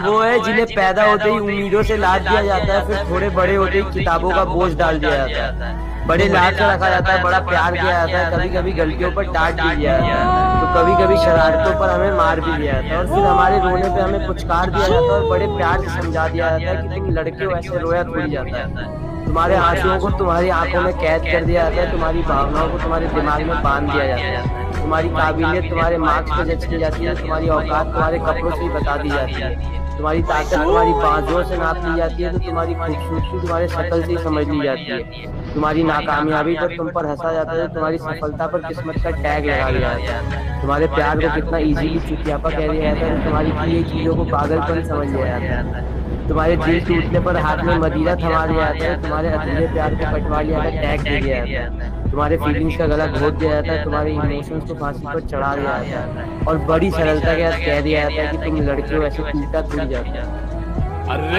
वो है जिन्हें पैदा होते ही उम्मीदों से लाद दिया जाता है, फिर थोड़े बड़े होते ही किताबों का बोझ डाल दिया जाता है। बड़े लाड से रखा जाता है, बड़ा प्यार किया जाता है, कभी कभी गलतियों पर डांट भी दिया जाता है, तो कभी कभी शरारतों पर हमें मार भी दिया जाता है, और फिर हमारे रोने पे हमें पुचकार दिया जाता है और बड़े प्यार से समझा दिया जाता है कि तुम लड़के हो, ऐसे रोया थोड़ी जाता है। तुम्हारे आंसुओं को तुम्हारी आंखों में कैद कर दिया जाता है, तुम्हारी भावनाओं को तुम्हारे दिमाग में बांध दिया जाता है, तुम्हारी काबिलियत तुम्हारे मार्क्स पे जज की जाती है, तुम्हारी औकात तुम्हारे कपड़ों से ही बता दी जाती है, तुम्हारी ताकत तुम्हारी बाजुओं से नाप ली जाती है, तो तुम्हारी खूबसूरती तुम्हारे शक्ल से ही समझ ली जाती है, तुम्हारी नाकामयाबी पर तुम पर हंसा जाता है, तुम्हारी सफलता पर किस्मत का टैग लगा दिया जाता है, तुम्हारे प्यार को कितना इजीली चुतियापा कह दिया जाता है, तुम्हारी की गई चीजों को पागलपन समझ लिया जाता है, तुम्हारे दिल टूटने पर हाथ में मदिरा थमा दिया जाता है, तुम्हारे अधूरे प्यार को कटवा लिया जाता है, टैग दे दिया जाता है, तुम्हारे फीलिंग्स का गला घोट दिया जाता है, तुम्हारे इमोशंस को फांसी पर चढ़ा दिया जाता है, और बड़ी सरलता के साथ कह दिया जाता है कि तुम लड़के हो, ऐसे टूटा थोड़ी जाता है।